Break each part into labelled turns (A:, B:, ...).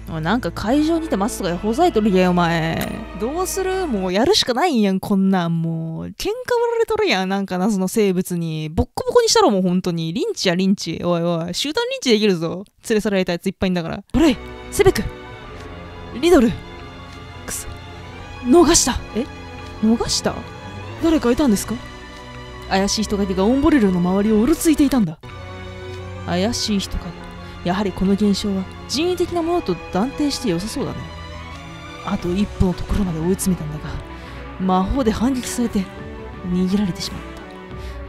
A: なんか会場にて待つとかでほざいとるやんお前。どうする？もうやるしかないんやんこんなん。もう喧嘩売られとるやん。なんか謎の生物にボッコボコにしたろ。もう本当にリンチやリンチ。おいおい集団リンチできるぞ。連れ去られたやついっぱいいんだから。ほれセベクリドルくそ逃した。逃した？誰かいたんですか？怪しい人影がオンボレルの周りをうろついていたんだ。怪しい人影。やはりこの現象は人為的なものと断定して良さそうだね。あと一歩のところまで追い詰めたんだが、魔法で反撃されて逃げられてしまった。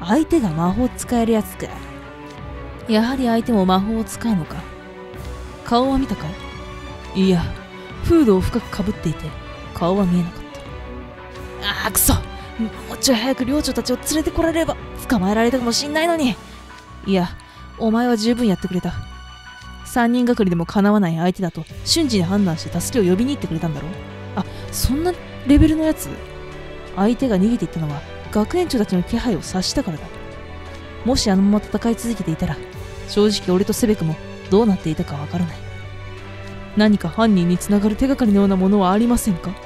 A: 相手が魔法使えるやつか。やはり相手も魔法を使うのか。顔は見たかい？いや、フードを深くかぶっていて顔は見えなかった。くそ、もうちょい早く寮長たちを連れてこられれば捕まえられたかもしんないのに。いや、お前は十分やってくれた。3人がかりでもかなわない相手だと瞬時に判断して助けを呼びに行ってくれたんだろう。そんなレベルのやつ。相手が逃げていったのは学園長たちの気配を察したからだ。もしあのまま戦い続けていたら正直俺とセベクもどうなっていたかわからない。何か犯人につながる手がかりのようなものはありませんか？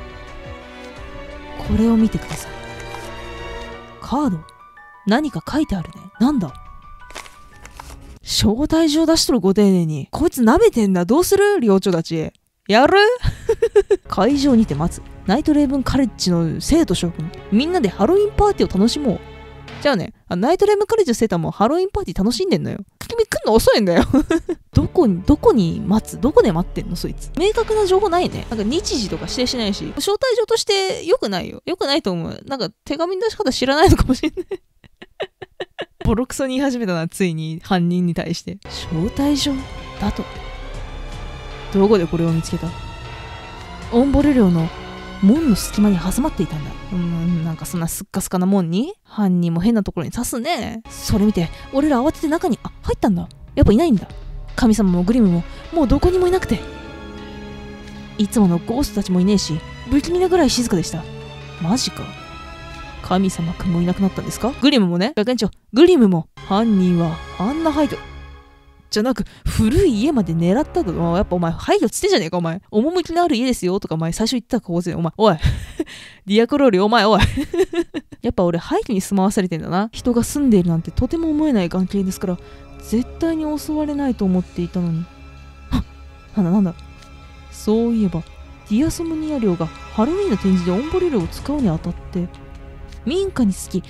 A: これを見てください。カード？何か書いてあるね。なんだ？招待状出しとるご丁寧に。こいつ舐めてんだ。どうする？寮長たち。やる？会場にて待つ。ナイトレーブンカレッジの生徒諸君。みんなでハロウィンパーティーを楽しもう。じゃあね、ナイトレーブンカレッジの生徒もハロウィンパーティー楽しんでんのよ。君来んの遅いんだよ。どこに待つ？どこで待ってんのそいつ。明確な情報ないね。なんか日時とか指定しないし、招待状として良くないよ。良くないと思う。なんか手紙の出し方知らないのかもしれない。ボロクソに言い始めたな、ついに犯人に対して。招待状だと。どこでこれを見つけた？オンボレ寮の門の隙間に挟まっていたんだ。なんかそんなすっかすかな門に犯人も変なところに刺すね。それ見て俺ら慌てて中に入ったんだ。やっぱいないんだ。神様もグリムももうどこにもいなくて、いつものゴーストたちもいねえし、不気味なぐらい静かでした。マジか。神様くんもいなくなったんですか？グリムもね。学園長グリムも。犯人はあんな廃墟じゃなく古い家まで狙ったと。やっぱお前廃墟つってんじゃねえかお前。趣のある家ですよとかお前最初言ったかこぜ。お前おいディアクロールお前おいやっぱ俺廃墟に住まわされてんだな。人が住んでいるなんてとても思えない関係ですから絶対に襲われないと思っていたのに。なんだそういえばディアソムニア寮がハロウィンの展示でオンボレルを使うにあたって民家につき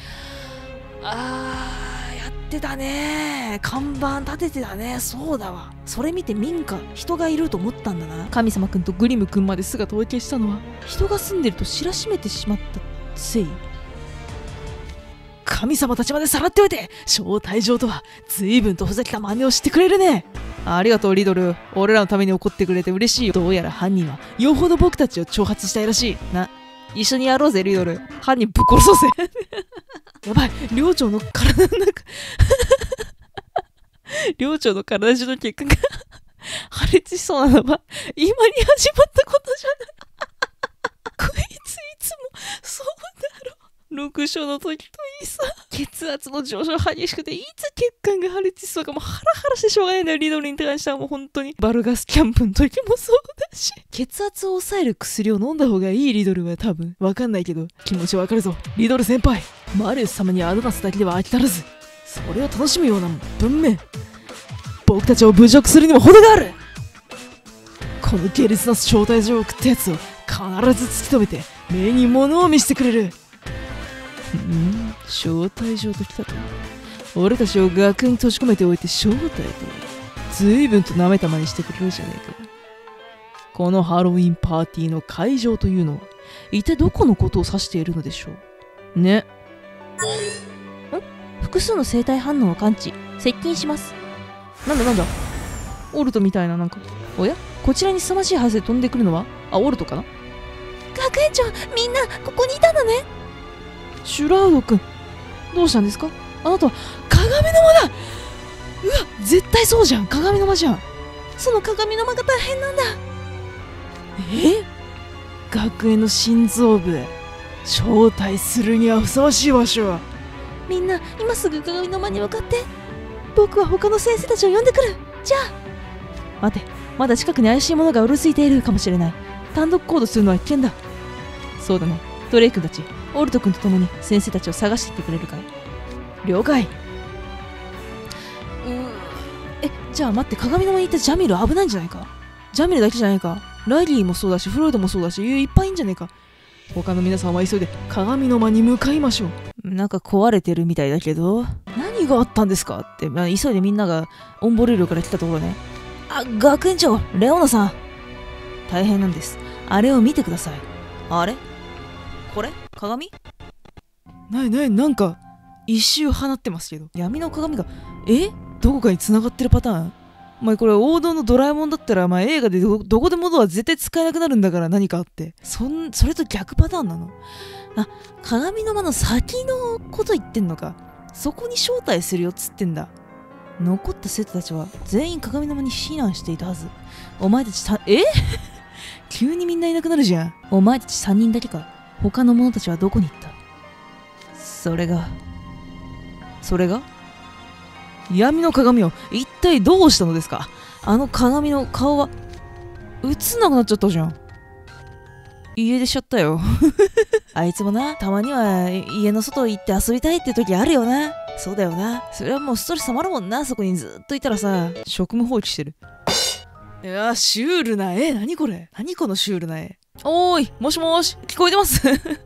A: やってたね。看板立ててたね。そうだわ。それ見て民家人がいると思ったんだな。神様くんとグリムくんまで姿を消したのは人が住んでると知らしめてしまったせい。神様たちまでさらっておいて招待状とは随分とふざけた真似をしてくれるね。ありがとうリドル。俺らのために怒ってくれて嬉しいよ。どうやら犯人はよほど僕たちを挑発したいらしいな。一緒にやろうぜリドル。犯人ぶっ殺そうぜやばい、寮長の体の中寮長の体中の血管が破裂しそうなのは今に始まったことじゃないこいついつもそうだろ。6章の時といいさ、血圧の上昇激しくていつ血管が破裂しそうかもうハラハラしてしょうがないんだよ。リドルに関してはもう本当にバルガスキャンプの時もそうだし、血圧を抑える薬を飲んだ方がいい。リドルは多分わかんないけど気持ちわかるぞリドル先輩。マリウス様にアドバスだけでは飽き足らずそれを楽しむような文面、僕たちを侮辱するにも程がある。この下劣な招待状を送ったやつを必ず突き止めて目に物を見せてくれる。招待状ときたと俺たちを学園に閉じ込めておいて招待と随分と舐めたまにしてくれるじゃねえか。このハロウィンパーティーの会場というのは一体どこのことを指しているのでしょうね。複数の生体反応を感知接近します。なんだオルトみたいな。なんかおやこちらに凄まじい速さで飛んでくるのはオルトかな。学園長みんなここにいたのね。シュラウド君どうしたんですか？あなたは鏡の間だ。うわ絶対そうじゃん。鏡の間じゃん。その鏡の間が大変なんだ。学園の心臓部招待するにはふさわしい場所。みんな今すぐ鏡の間に向かって。僕は他の先生たちを呼んでくる。じゃあ待てまだ近くに怪しいものがうろついているかもしれない。単独行動するのは危険だ。そうだね。ドレイ君たち、オルト君と共に先生たちを探していってくれるかい？了解。じゃあ待って、鏡の間にいたジャミル危ないんじゃないか？ジャミルだけじゃないか。ラリーもそうだし、フロイドもそうだし、いっぱいいんじゃねえか。他の皆さんは急いで鏡の間に向かいましょう。なんか壊れてるみたいだけど、何があったんですかって、急いでみんながオンボレルから来たところね。学園長、レオナさん。大変なんです。あれを見てください。あれ？これ？鏡？なんか一周放ってますけど、闇の鏡がどこかに繋がってるパターン？これ王道のドラえもんだったら、映画でどこでもドア絶対使えなくなるんだから、何かあって。それと逆パターンなの？鏡の間の先のこと言ってんのか。そこに招待するよっつってんだ。残った生徒たちは全員鏡の間に避難していたはず。お前たち急にみんないなくなるじゃん。お前たち3人だけか。他の者たちはどこに行った？それが闇の鏡を一体どうしたのですか？あの鏡の顔は映んなくなっちゃったじゃん。家出しちゃったよ。あいつもな、たまには家の外行って遊びたいって時あるよな。そうだよな。それはもうストレス溜まるもんな。そこにずっといたらさ、職務放棄してる。いや、シュールな絵。何これ？何このシュールな絵。おーい、もしもーし、聞こえてます？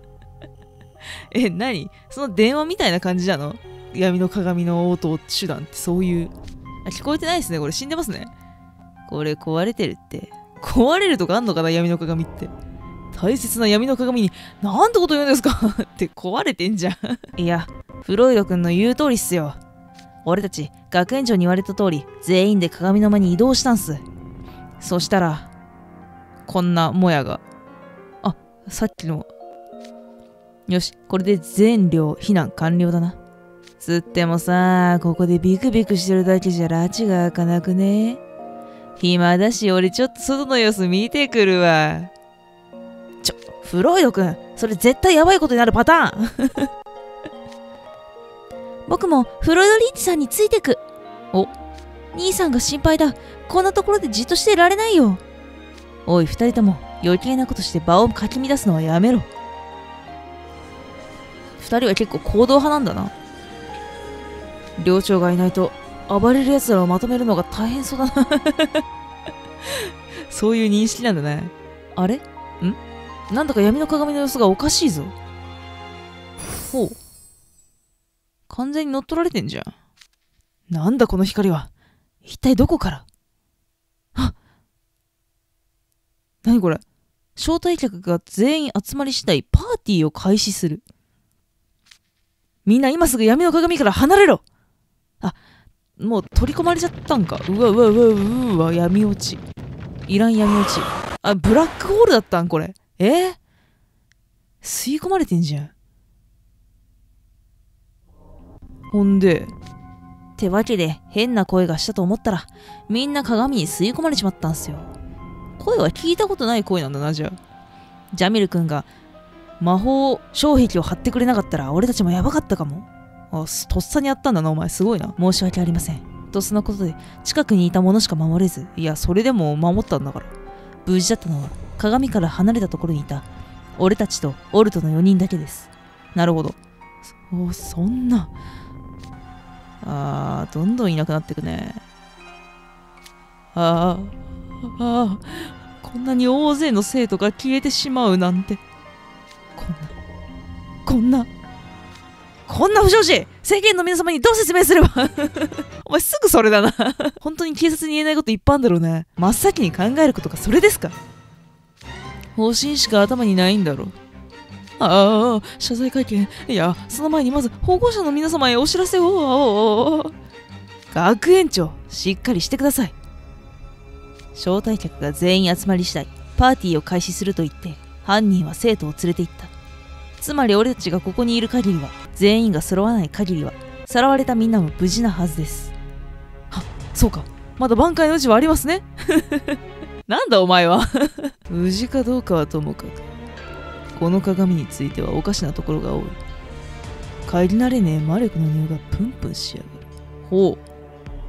A: 何？その電話みたいな感じなの？闇の鏡の応答手段ってそういう。聞こえてないですね。これ死んでますね。これ壊れてるって。壊れるとかあんのかな？闇の鏡って。大切な闇の鏡になんてこと言うんですか？って壊れてんじゃん。いや、フロイド君の言う通りっすよ。俺たち学園長に言われた通り全員で鏡の間に移動したんす。そしたらこんなもやが。さっきの。よし、これで全寮避難完了だな。つってもさ、ここでビクビクしてるだけじゃ拉致が開かなくね？暇だし、俺ちょっと外の様子見てくるわ。フロイド君、それ絶対やばいことになるパターン。僕もフロイドリーチさんについてく。兄さんが心配だ。こんなところでじっとしていられないよ。おい、二人とも余計なことして場をかき乱すのはやめろ。二人は結構行動派なんだな。寮長がいないと暴れる奴らをまとめるのが大変そうだな。そういう認識なんだね。あれ？なんだか闇の鏡の様子がおかしいぞ。ほう。完全に乗っ取られてんじゃん。なんだこの光は。一体どこから？何これ？招待客が全員集まり次第パーティーを開始する。みんな今すぐ闇の鏡から離れろ。もう取り込まれちゃったんか。うわ、闇落ち。いらん闇落ち。ブラックホールだったんこれ。吸い込まれてんじゃん。ほんで。ってわけで変な声がしたと思ったら、みんな鏡に吸い込まれちまったんすよ。声は聞いたことない声なんだな、じゃあ。ジャミル君が魔法障壁を張ってくれなかったら俺たちもやばかったかも。とっさにやったんだな、お前。すごいな。申し訳ありません。とそのことで近くにいた者しか守れず、いや、それでも守ったんだから。無事だったのは鏡から離れたところにいた俺たちとオルトの4人だけです。なるほど。そんな。どんどんいなくなってくね。こんなに大勢の生徒が消えてしまうなんて。こんな不祥事、世間の皆様にどう説明すれば。お前すぐそれだな。本当に警察に言えないこといっぱいあるんだろうね。真っ先に考えることがそれですか？方針しか頭にないんだろう。謝罪会見。いや、その前にまず保護者の皆様へお知らせを。学園長、しっかりしてください。招待客が全員集まり次第、パーティーを開始すると言って、犯人は生徒を連れて行った。つまり俺たちがここにいる限りは、全員が揃わない限りは、さらわれたみんなも無事なはずです。そうか。まだ挽回の余地はありますね。なんだお前は。無事かどうかはともかく。この鏡についてはおかしなところが多い。帰り慣れねえ魔力の匂いがプンプンしやがる。ほう。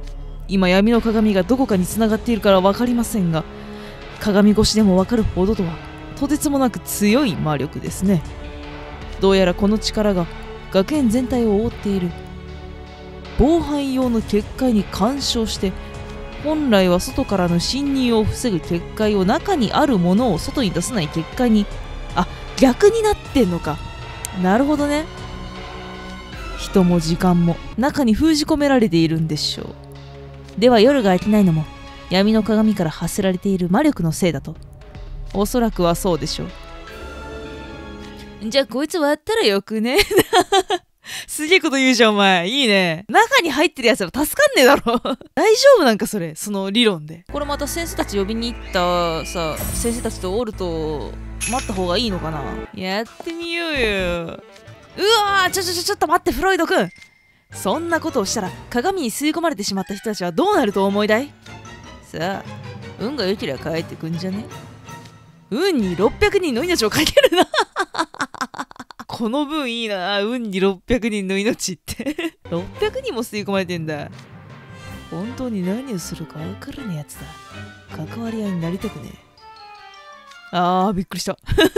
A: 今闇の鏡がどこかに繋がっているから分かりませんが、鏡越しでも分かるほどとはとてつもなく強い魔力ですね。どうやらこの力が学園全体を覆っている。防犯用の結界に干渉して、本来は外からの侵入を防ぐ結界を中にあるものを外に出さない結界に、逆になってんのか。なるほどね。人も時間も中に封じ込められているんでしょう。では夜が明けないのも闇の鏡から発せられている魔力のせいだと。おそらくはそうでしょう。じゃあこいつ割ったらよくね。すげえこと言うじゃんお前。いいね。中に入ってるやつら助かんねえだろ。大丈夫なんかそれ、その理論で。これまた先生たち呼びに行ったさ、先生たちとおると待った方がいいのかな。やってみようよ。うわー、ちょっと待って、フロイド君。そんなことをしたら鏡に吸い込まれてしまった人たちはどうなると思いだい。さあ、運が良ければ帰ってくんじゃね。運に600人の命をかけるな。この分いいな。運に600人の命って。600人も吸い込まれてんだ。本当に何をするか分からねえやつだ。関わり合いになりたくねえ。びっくりした。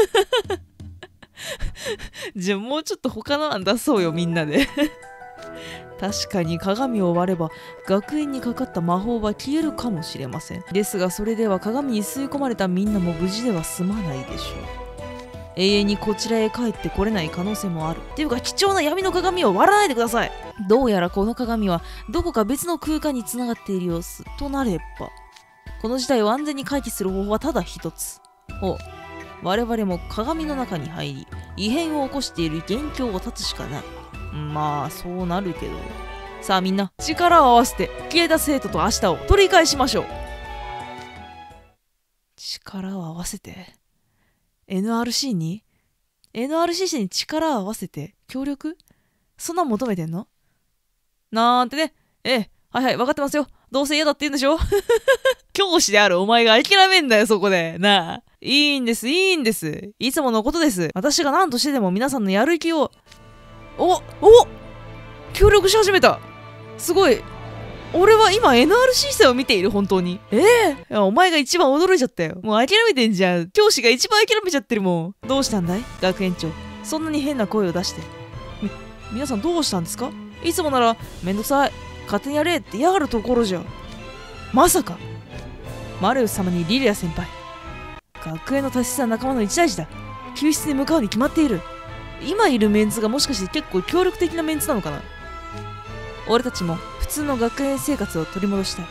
A: じゃあもうちょっと他の案出そうよ、みんなで。確かに鏡を割れば学園にかかった魔法は消えるかもしれません。ですがそれでは鏡に吸い込まれたみんなも無事では済まないでしょう。永遠にこちらへ帰ってこれない可能性もある。っていうか貴重な闇の鏡を割らないでください。どうやらこの鏡はどこか別の空間につながっている様子となれば、この事態を安全に回避する方法はただ一つ。我々も鏡の中に入り異変を起こしている元凶を断つしかない。まあそうなるけど、さあみんな力を合わせて消えた生徒と明日を取り返しましょう。力を合わせて NRC に力を合わせて協力、そんなん求めてんのなんてね。はい分かってますよ。どうせ嫌だって言うんでしょ。教師であるお前が諦めんだよそこでなあ。いいんです、いつものことです。私が何としてでも皆さんのやる気を協力し始めた。すごい。俺は今 NRC 生を見ている。本当にお前が一番驚いちゃったよ。もう諦めてんじゃん。教師が一番諦めちゃってるもん。どうしたんだい学園長。そんなに変な声を出して皆さんどうしたんですか。いつもならめんどくさい勝手にやれって嫌がるところじゃ。まさかマレウス様にリリア先輩、学園の大切な仲間の一大事だ。救出に向かうに決まっている。今いるメンツがもしかして結構協力的なメンツなのかな。俺たちも普通の学園生活を取り戻したい。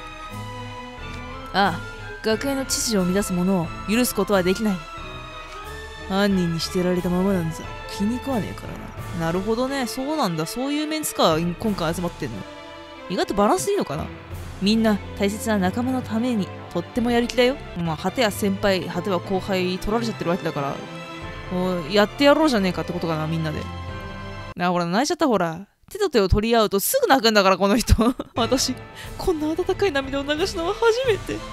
A: 学園の秩序を乱す者を許すことはできない。犯人にしてられたままなんざ気に食わねえからな。なるほどね。そうなんだ。そういうメンツか。今回集まってんの。意外とバランスいいのかな。みんな大切な仲間のためにとってもやる気だよ。果ては先輩、果ては後輩取られちゃってるわけだから、やってやろうじゃねえかってことかな、みんなで。ほら泣いちゃった。ほら手と手を取り合うとすぐ泣くんだからこの人。私こんな温かい涙を流すのは初めて。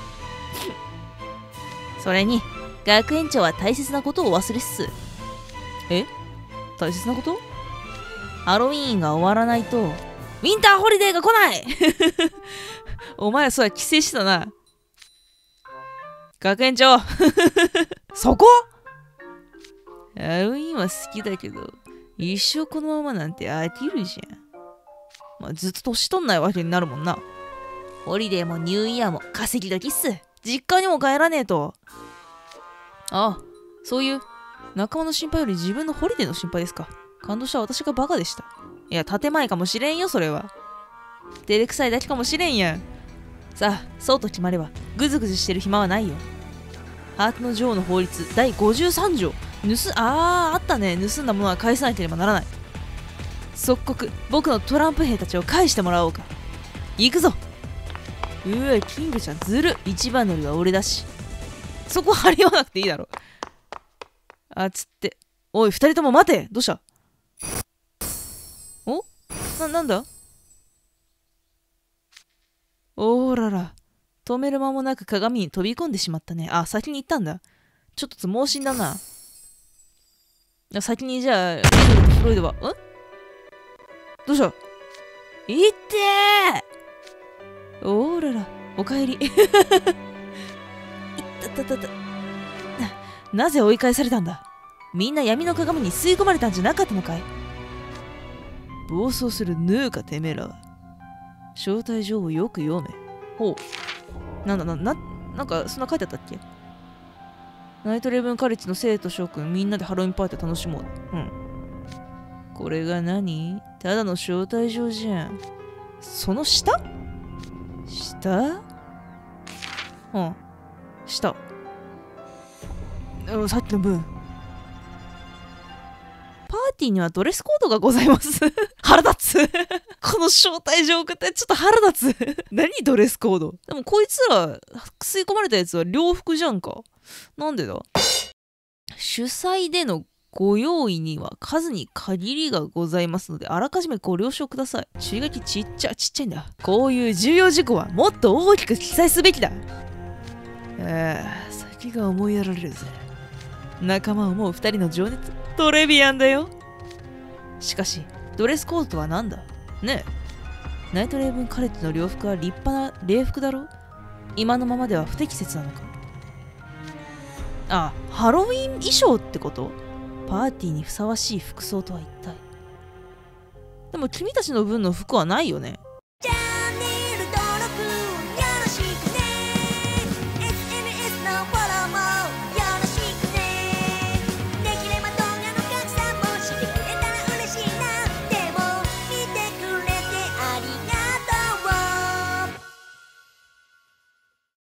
A: それに学園長は大切なことを忘れっす。大切なこと？ハロウィーンが終わらないとウィンターホリデーが来ない。お前らそうや帰省してたな。学園長。そこ？ハロウィーンは好きだけど一生このままなんて飽きるじゃん。ずっと年取んないわけになるもんな。ホリデーもニューイヤーも稼ぎ時っす。実家にも帰らねえと。そういう仲間の心配より自分のホリデーの心配ですか。感動した私がバカでした。いや建前かもしれんよ。それは照れくさいだけかもしれんやん。さあそうと決まればグズグズしてる暇はないよ。ハートの女王の法律第53条。あったね。盗んだものは返さなければならない。即刻僕のトランプ兵たちを返してもらおうか。行くぞ。キングちゃんずる。一番乗りは俺だし。そこ張り合わなくていいだろ。つっておい二人とも待て。どうした？なんだ？おーらら、止める間もなく鏡に飛び込んでしまったね。先に行ったんだ。ちょっと猛進だな。先にじゃあフロイドはどうした？いっておーらら、おかえり。いったたたた。なぜ追い返されたんだ？みんな闇の鏡に吸い込まれたんじゃなかったのかい？暴走するヌーかてめえらは。招待状をよく読め。ほう。なんかそんな書いてあったっけ？ナイトレブンカレッジの生徒諸君みんなでハロウィンパーティー楽しもう。うん。これが何？ただの招待状じゃん。その下？下？うん。下。さっきの分。パーティーにはドレスコードがございます。腹立つ。この招待状送ってちょっと腹立つ。何ドレスコード？でもこいつら吸い込まれたやつは洋服じゃんか。なんでだ？主催でのご用意には数に限りがございますので、あらかじめご了承ください。注意書きちっちゃいんだ。こういう重要事項はもっと大きく記載すべきだ。先が思いやられるぜ。仲間を思う二人の情熱、トレビアンだよ。しかし、ドレスコードとは何だ？ねえ。ナイトレーブンカレッジの洋服は立派な礼服だろ？今のままでは不適切なのか？あ、ハロウィン衣装ってこと？パーティーにふさわしい服装とは一体。でも君たちの分の服はないよね。